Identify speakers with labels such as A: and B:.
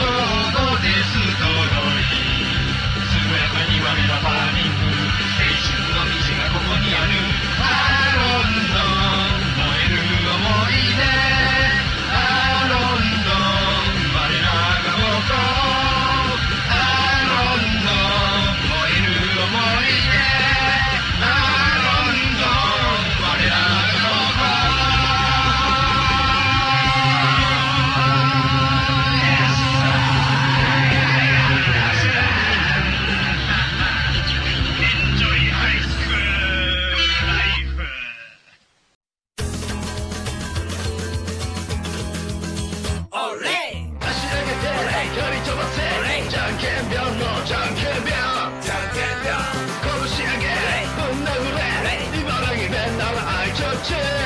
A: ドデストロイ健やかに割れたバーニング青春の道がここにあるアロンドン燃える想い出アロンドン我らが誇ろうアロンドン燃える想い出アロンドン我らが誇ろう拳上げぶん殴れ茨城弁なら愛ちょち